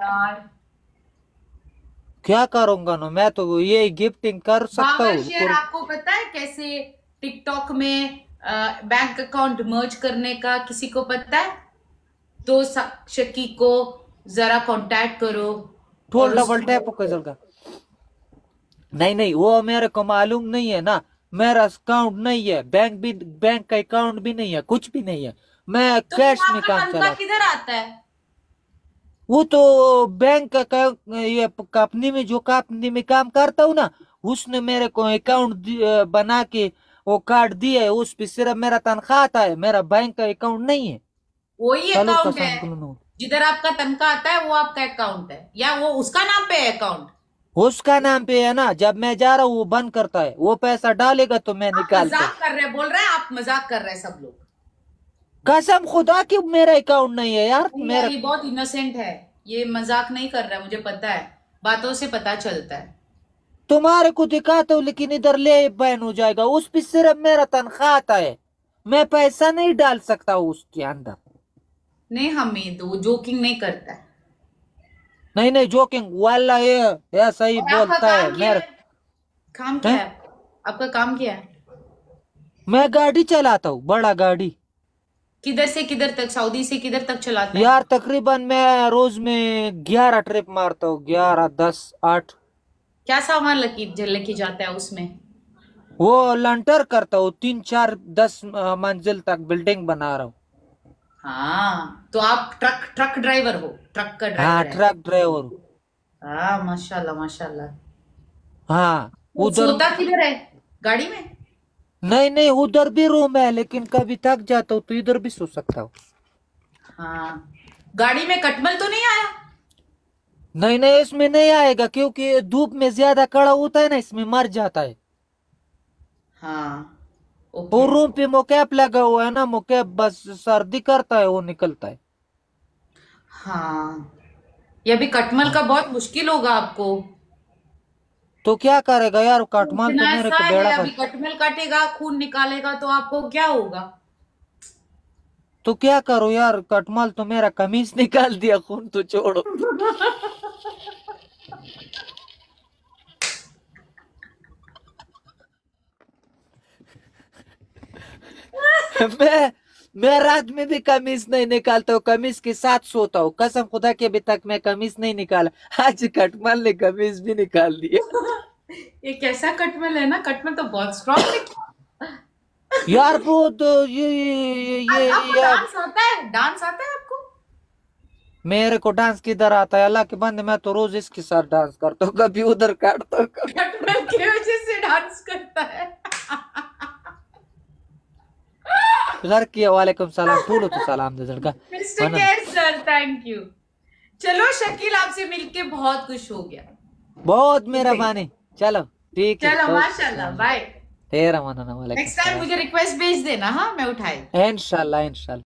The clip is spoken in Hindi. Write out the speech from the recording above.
यार। क्या करूंगा ना, मैं तो ये गिफ्टिंग कर सकता पावर हूँ शेयर आपको पता है कैसे टिकटॉक में बैंक अकाउंट मर्ज करने का किसी को पता है? तो शकी को जरा कांटेक्ट करो टोल और डबल उसको टैप कैसे का। नहीं नहीं, वो मेरे को मालूम नहीं है ना। मेरा अकाउंट नहीं है, बैंक का अकाउंट भी नहीं है, कुछ भी नहीं है। मैं तो फिर कैश में आपका काम तनख्वाह चलाता। किधर आता है? वो तो बैंक का ये कंपनी में, जो कंपनी में काम करता हूँ ना, उसने मेरे को अकाउंट बना के वो कार्ड दिया है। उस पे सिर्फ मेरा तनख्वाह आता है, मेरा बैंक का अकाउंट नहीं है। वही सालों का अकाउंट है संकुलन। जिधर आपका तनख्वाह आता है, वो आपका अकाउंट है या वो उसका नाम पे है अकाउंट? उसका नाम पे है ना, जब मैं जा रहा हूँ वो बंद करता है, वो पैसा डालेगा तो मैं आप निकालता हूँ। मजाक कर रहे हैं, बोल रहे हैं आप मजाक कर रहे हैं सब लोग। कसम खुदा की मेरा अकाउंट नहीं है यार नहीं यार, मेरा। ये बहुत इनोसेंट है। ये मजाक नहीं कर रहा है, मुझे पता है, बातों से पता चलता है। तुम्हारे को दिखाता हूँ, लेकिन इधर ले बैन हो जाएगा। उस पे सिर्फ मेरा तनख्वाह आता है, मैं पैसा नहीं डाल सकता उसके अंदर। नहीं, हमें तो जोकिंग नहीं करता है। नहीं नहीं, जोकिंग वाला ये सही और आपका बोलता है काम क्या मेरे। है? काम क्या हैं? है? आपका काम क्या है? मैं गाड़ी चलाता हूँ, बड़ा गाड़ी। किधर से किधर तक, सऊदी से किधर तक चलाते हैं? यार तकरीबन मैं रोज में 11 ट्रिप मारता हूँ, 11, 10, 8। क्या सामान लेके जाता है उसमें? वो लंटर करता हूँ, 3, 4, 10 मंजिल तक बिल्डिंग बना रहा हूँ। हाँ, तो आप ट्रक ट्रक ड्राइवर हो, ट्रक का हाँ, ड्राइवर है। ट्रक ड्राइवर हूँ। हाँ, माशाल्लाह माशाल्लाह। हाँ वो उधर। सोता किधर है? गाड़ी में? नहीं नहीं, उधर भी रूम है, लेकिन कभी थक जाता हूँ तो इधर भी सो सकता हूँ। हाँ। गाड़ी में कटमल तो नहीं आया? नहीं नहीं, इसमें नहीं आएगा, क्योंकि धूप में ज्यादा कड़ा होता है ना, इसमें मर जाता है। हाँ। ओके। और रूम पे मोकैप लगा हुआ है ना, मोकैप बस सर्दी करता है वो निकलता है। हाँ, ये अभी कटमल हाँ। का बहुत मुश्किल होगा आपको। तो क्या करेगा यार, काटमाल तो इतना मेरे सा को है, बेड़ा अभी कर। कटमल काटेगा, खून निकालेगा तो आपको क्या होगा? तो क्या करो यार, कटमाल तो मेरा कमीज निकाल दिया, खून तो छोड़ो। मैं मैं रात में भी कमीज नहीं निकालता हूँ, कमीज के साथ सोता हूँ। कसम खुदा के, अभी तक मैं कमीज नहीं निकाला, आज कटमाल ने कमीज भी निकाल दिया। ये कैसा कटमल है ना, कटमल तो बहुत स्ट्रांग निकला। यार बहुत आपको ये डांस आता है? डांस आता है आपको? मेरे को डांस किधर आता है, अल्लाह के बंदे, मैं तो रोज इसके साथ डांस करता हूँ, कभी उधर काटता हूँ कटमल की वजह से डांस करता है। घर की। वालेकुम सलाम, ठूलो तो सलाम दे लड़का। मिस्टर वरना केयर सर, थैंक यू। चलो शकील, आपसे मिलके बहुत खुश हो गया। बहुत गुड डे। मेहरबानी। चलो ठीक है, चलो, ओके, माशाल्लाह, सलाम। बाय। तेरा मनाना, वालेकुम नेक्स्ट टाइम सलाम। मुझे रिक्वेस्ट भेज देना, हाँ, मैं उठाई। इंशाल्लाह इंशाल्लाह।